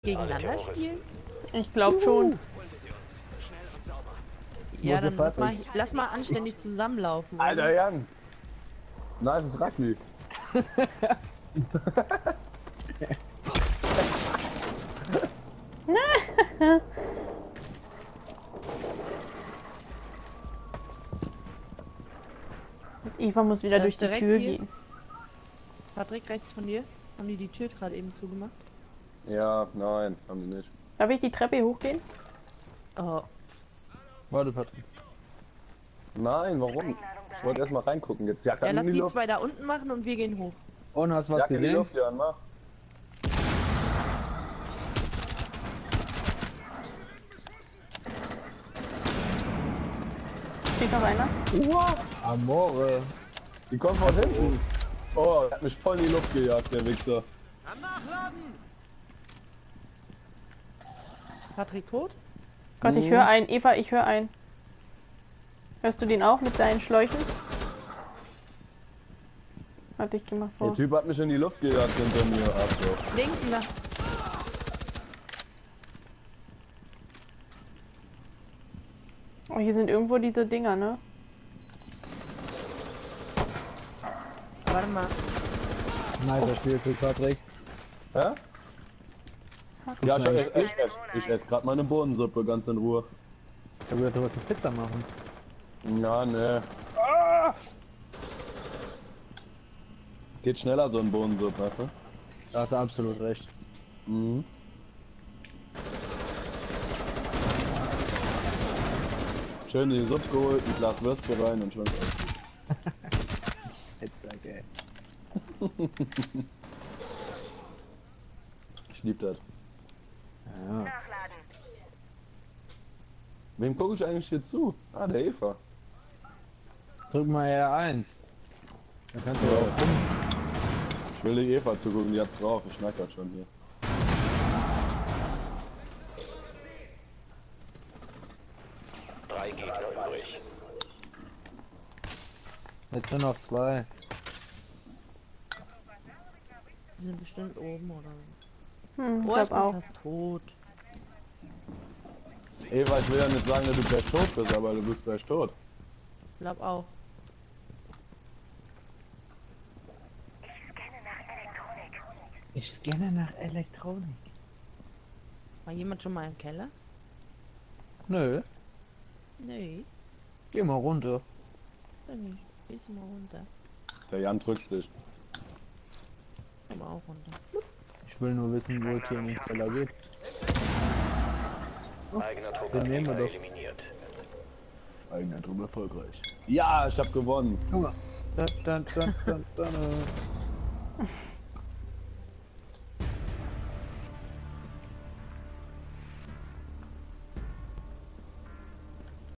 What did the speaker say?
gegeneinander spielen? Ich glaube schon. Ja, dann lass mal anständig zusammenlaufen. Alter oder? Jan! Nice Rugby. Eva muss wieder durch die direkt Tür hier. gehen. Patrick, rechts von dir. Haben die Tür gerade eben zugemacht? Ja, nein, haben die nicht. Darf ich die Treppe hochgehen? Oh, Warte, Patrick. Nein, warum? Ich wollte erst mal reingucken. Jetzt Jacke ja, in lass die die Luft. zwei da unten machen und wir gehen hoch. Und hast du was Jacke in die gesehen? Luft, Jan, mach. Steht noch einer? Amore. Die kommt von hinten. Oh, er hat mich voll in die Luft gejagt, der Wichser. Patrick tot? Gott, ich höre einen. Eva, ich höre einen. Hörst du den auch mit seinen Schläuchen? Warte, ich geh mal Der vor. Typ hat mich in die Luft gejagt hinter mir. Ach so. Links, nach. Oh, hier sind irgendwo diese Dinger, ne? Warte mal. Nice Spiel für Patrick. Hä? Ja, ich esse gerade meine Bohnensuppe ganz in Ruhe. Ich will sowas mit Pizza machen. Ja, ne. Geht schneller so ein Bohnensuppe, weißt du? Da hast du absolut recht. Mhm. Schön in die Suppe geholt, ein Glas Würste rein und schon alles gut. Pizza, geil. Ich lieb das. Ja. Wem gucke ich eigentlich hier zu? Ah, der Eva. Drück mal R1. Dann kannst du auch rum. Ich will die Eva zugucken, die hat's drauf. Ich merke das schon hier. Jetzt nur noch 2. Die sind bestimmt oben oder so. Hm, ich Oh, glaub auch. bin fast tot. Eva, ich will ja nicht sagen, dass du gleich tot bist, aber du bist gleich tot. Ich glaub auch. Ich scanne nach Elektronik. War jemand schon mal im Keller? Nö, Nee, geh mal runter. dann nicht. Gehst du mal runter. Der Jan drückt dich. Komm auch runter. Ich will nur wissen, wo es hier in den Keller geht. Oh, den nehmen wir doch. Eigener Drum erfolgreich. Ja, ich hab gewonnen. Guck mal. Da.